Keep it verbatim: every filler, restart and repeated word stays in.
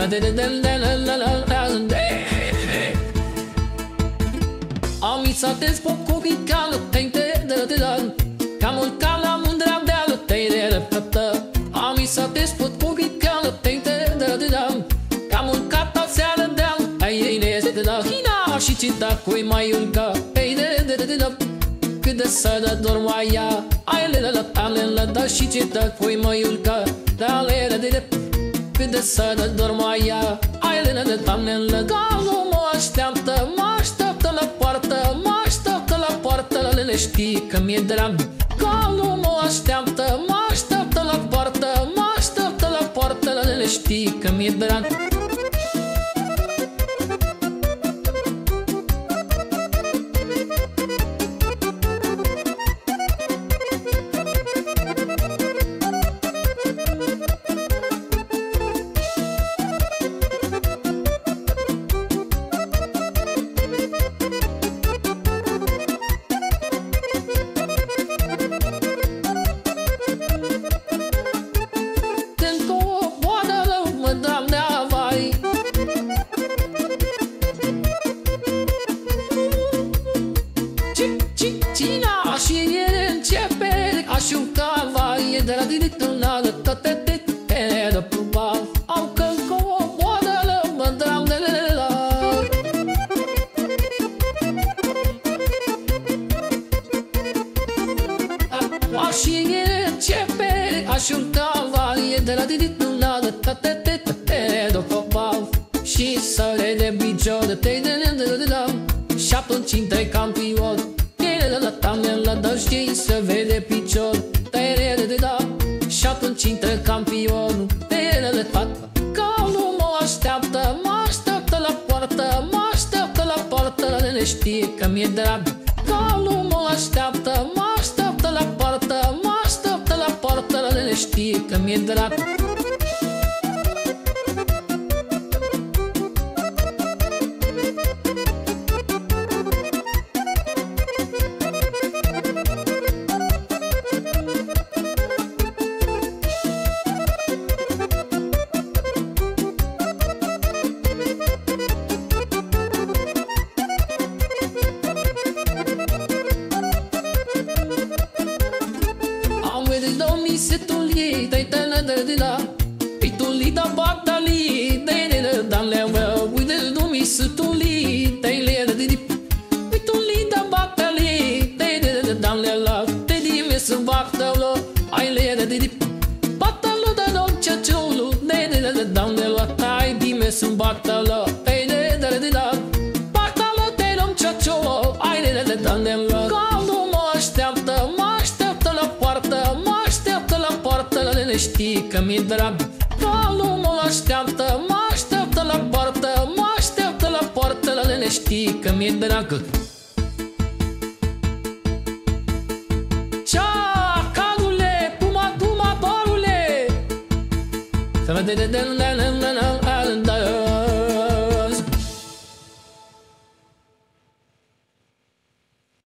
Amizade spokojnie kalo tente de de dan Kamul kala mundra de tente de pata Amizade spokojnie kalo tente de de dan Kamul kata seara de ai ne de da hina și cita cu mai ulga ei de de de da cât de sada dormaia ai le la tale la da și cita cu mai ulga da le de de cât de sada dormaia ai le de tale la galo mă așteaptă mă așteaptă la poartă mă așteaptă la poartă la le știi că mi-e drag galo mă așteaptă mă așteaptă la poartă mă așteaptă la poartă la le știi că mi-e drag. De la direcțional toate te te de proba au că co boada la mandram de la Așa ce pe așa cavalie de la direcțional toate te te de proba și sare de bijo de te de de de și atunci intră campion de la tame la dăști se vede picior și atunci intră campionul de fata Calul mă așteaptă, mă așteaptă la poartă mă așteaptă la poartă la ne știe că mi-e drag Calul mă așteaptă, mă așteaptă la poartă mă așteaptă la poartă la ne știe că mi-e drag. Se tu li dai tele de de la e tu li da batali de de dan le we de do mi se tu li dai le de de e tu li da batali de de dan le la de di mi se batalo ai le de de batalo da don chachulu de de dan le la tai di mi se batalo de de de da batalo de don chachulu ai le de dan le la calul mă așteaptă mă așteaptă la poartă mă la poartă la ne știi că mi-e drag Calul mă așteaptă, mă așteaptă la poartă mă așteaptă la poartă la ne știi că mi-e drag. Cea, calule, puma, duma, barule Să vede de de de de